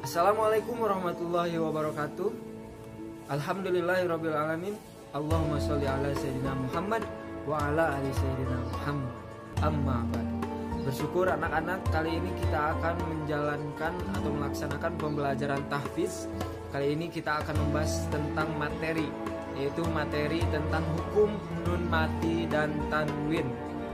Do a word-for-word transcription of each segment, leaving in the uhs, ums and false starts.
Assalamualaikum warahmatullahi wabarakatuh. Alhamdulillahirabbil alamin. Allahumma sholli ala sayyidina Muhammad wa ala ali sayyidina Muhammad. Amma ba'd. Bersyukur anak-anak, kali ini kita akan menjalankan atau melaksanakan pembelajaran tahfiz. Kali ini kita akan membahas tentang materi, yaitu materi tentang hukum nun mati dan tanwin.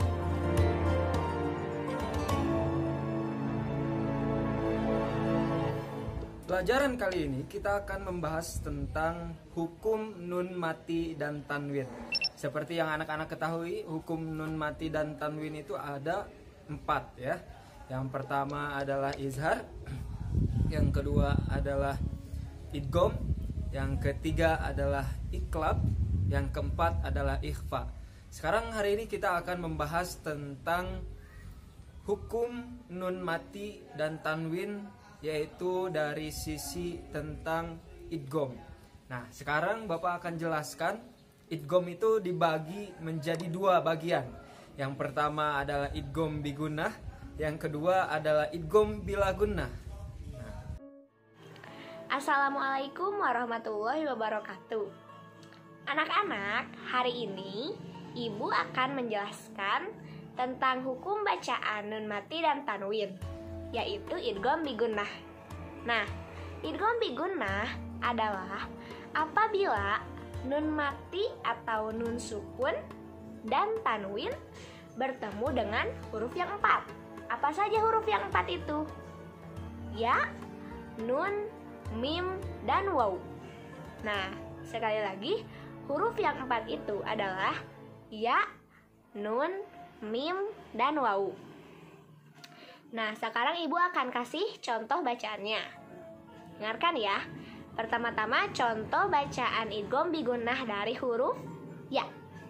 Pelajaran kali ini kita akan membahas tentang hukum nun mati dan tanwin. Seperti yang anak-anak ketahui, hukum nun mati dan tanwin itu ada empat ya. Yang pertama adalah izhar, yang kedua adalah idgham, yang ketiga adalah iqlab, yang keempat adalah ikhfa. Sekarang hari ini kita akan membahas tentang hukum nun mati dan tanwin, yaitu dari sisi tentang idgham. Nah, sekarang Bapak akan jelaskan idgham itu dibagi menjadi dua bagian. Yang pertama adalah idgham bigunnah, yang kedua adalah idgham bila gunnah. Nah. Assalamualaikum warahmatullahi wabarakatuh. Anak-anak, hari ini Ibu akan menjelaskan tentang hukum bacaan nun mati dan tanwin, yaitu idgham bigunnah. Nah, idgham bigunnah adalah apabila nun mati atau nun sukun dan tanwin bertemu dengan huruf yang empat. Apa saja huruf yang empat itu? Ya, nun, mim, dan waw. Nah, sekali lagi, huruf yang empat itu adalah ya, nun, mim, dan waw. Nah, sekarang Ibu akan kasih contoh bacaannya. Dengarkan ya. Pertama-tama contoh bacaan idgham bigunnah dari huruf ya.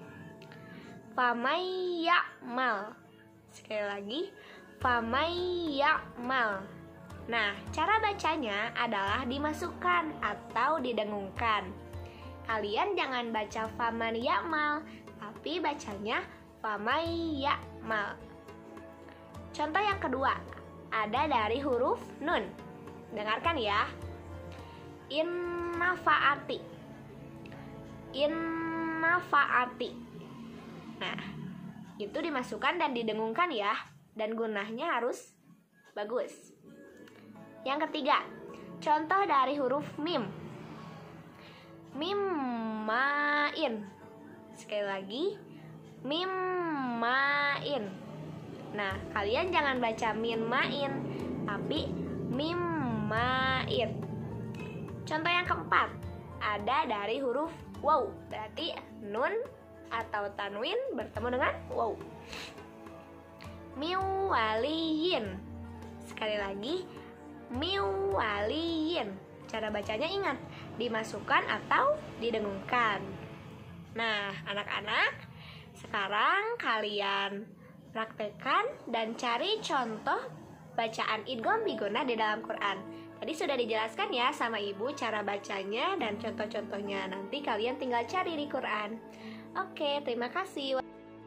Famay ya'mal. Sekali lagi, famay ya'mal. Nah, cara bacanya adalah dimasukkan atau didengungkan. Kalian jangan baca faman ya'mal, tapi bacanya famay ya'mal. Contoh yang kedua ada dari huruf nun. Dengarkan ya. Innafaati. Innafaati. Nah, itu dimasukkan dan didengungkan ya. Dan gunnahnya harus bagus. Yang ketiga, contoh dari huruf mim. Mimmain. Sekali lagi, mimmain. Nah, kalian jangan baca min main, tapi mim main. Contoh yang keempat ada dari huruf waw, berarti nun atau tanwin bertemu dengan waw. Miwaliyin. Sekali lagi, miwaliyin. Cara bacanya ingat, dimasukkan atau didengungkan. Nah, anak-anak, sekarang kalian praktekkan dan cari contoh bacaan idgham bigunnah di dalam Quran. Tadi sudah dijelaskan ya sama Ibu cara bacanya dan contoh-contohnya. Nanti kalian tinggal cari di Quran. Oke, terima kasih.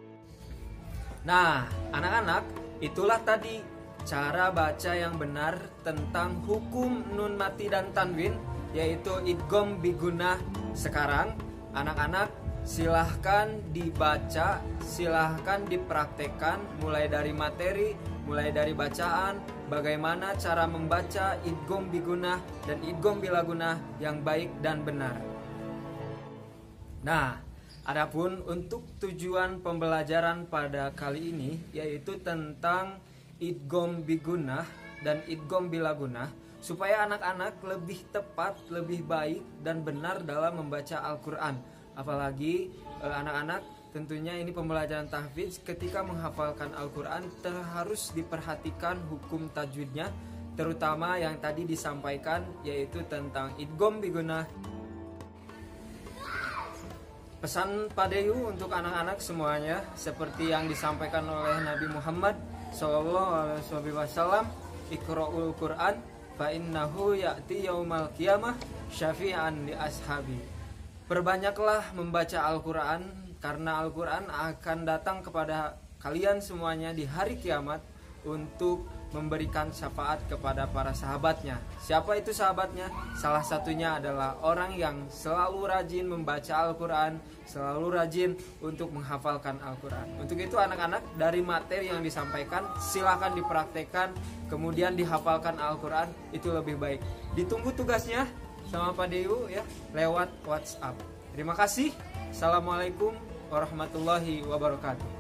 Nah, anak-anak, itulah tadi cara baca yang benar tentang hukum nun mati dan tanwin, yaitu idgham bigunnah. Sekarang, anak-anak silahkan dibaca, silahkan dipraktekkan mulai dari materi, mulai dari bacaan, bagaimana cara membaca idgham bigunnah dan idgham bila gunnah yang baik dan benar. Nah, adapun untuk tujuan pembelajaran pada kali ini, yaitu tentang idgham bigunnah dan idgham bila gunnah, supaya anak-anak lebih tepat, lebih baik dan benar dalam membaca Al-Quran. Apalagi eh, anak-anak, tentunya ini pembelajaran tahfiz, ketika menghafalkan Al-Quran harus diperhatikan hukum tajwidnya, terutama yang tadi disampaikan, yaitu tentang idgham bigunnah. Pesan Padeyu untuk anak-anak semuanya, seperti yang disampaikan oleh Nabi Muhammad shallallahu alaihi wasallam, Iqra'ul Quran fa innahu ya'ti yaumal qiyamah syafi'an li ashabi. Perbanyaklah membaca Al-Quran, karena Al-Quran akan datang kepada kalian semuanya di hari kiamat untuk memberikan syafaat kepada para sahabatnya. Siapa itu sahabatnya? Salah satunya adalah orang yang selalu rajin membaca Al-Quran, selalu rajin untuk menghafalkan Al-Quran. Untuk itu anak-anak, dari materi yang disampaikan silahkan dipraktekkan, kemudian dihafalkan Al-Quran, itu lebih baik. Ditunggu tugasnya sama Pak Deyu ya, lewat WhatsApp. Terima kasih. Assalamualaikum warahmatullahi wabarakatuh.